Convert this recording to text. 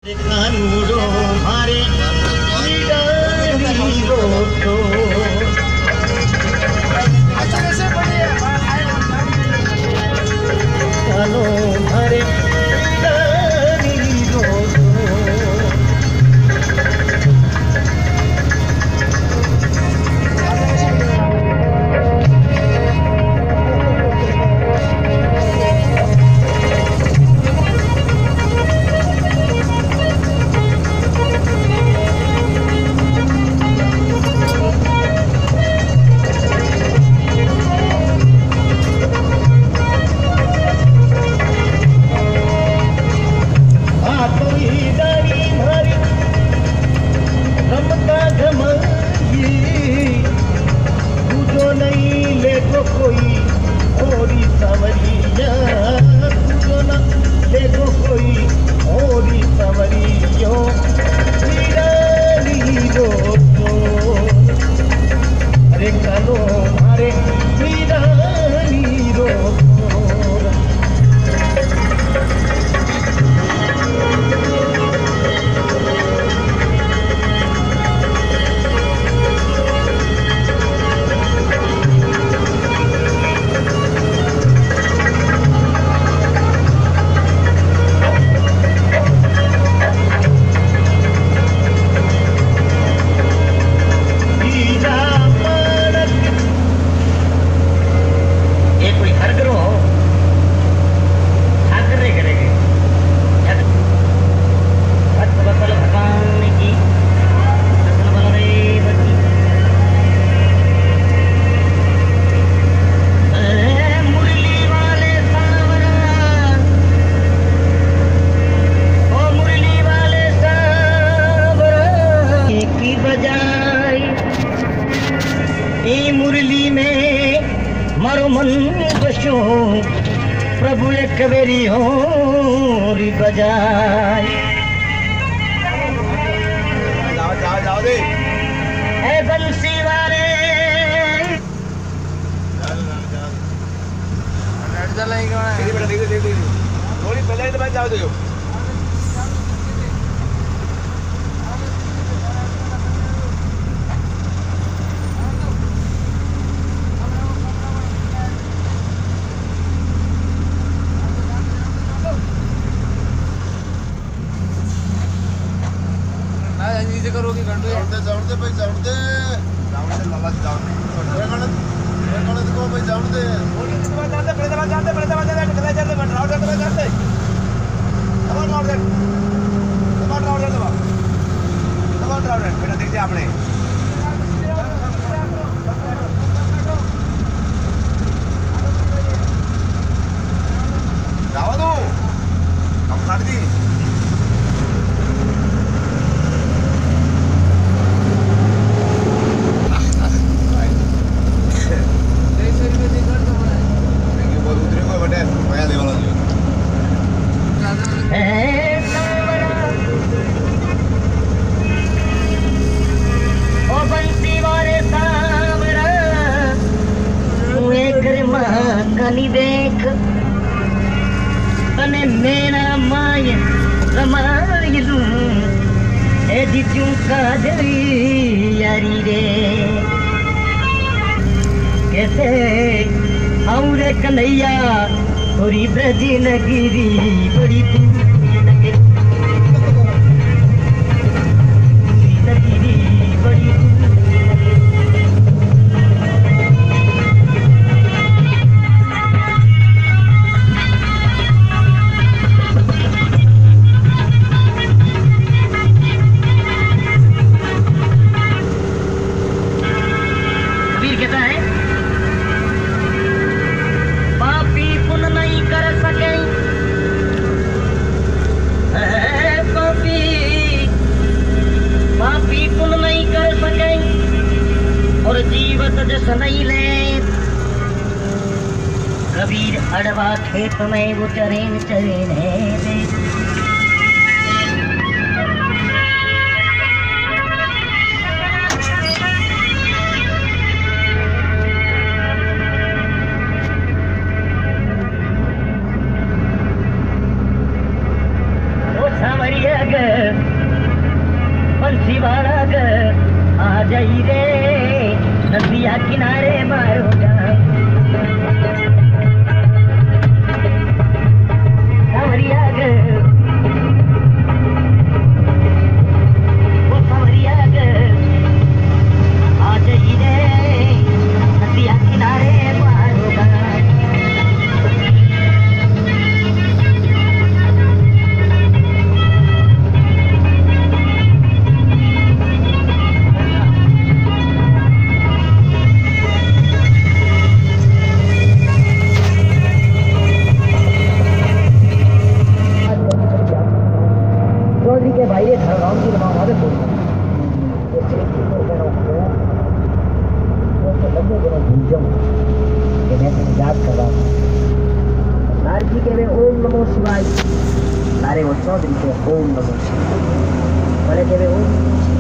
कानूरो मारे रोटो कानो मारे मुरली में मारो मन बसो प्रभु एक बेरी होरी बजाए जाओ दे ए बंसी वाले थोड़ी पहले तो जाओ दो करोगी घंटे जाऊंदे भाई जाऊंदे लाला जाऊंदे को भाई जाऊंदे बेटा देखते आपने जाओ दो हम काट दी कनी देख तने मेरा माय रमायलू ए दित्यू काजरी यारी रे कैसे औरे कन्हैया थोड़ी ब्रज नगरी बड़ी नहीं ले कबीर अड़वा खेत में वो चरेन चरेन है वो सावरिया वाला घर आ जाई रे नदिया किनारे मारूंगा सावरिया घर वो सावरिया घर आ जाई रे नदिया किनारे मारूंगा के भाई ये घर राम की नमाज है बोल ये चेक को करना है वो तो लंबे दिन भूल जाऊं कि मैं तो याद कर रहा हूं नार जी के वे ओम नमो शिवाय नारे वो 100 दिन के ओम नमो शिवाय बोले के वे ओम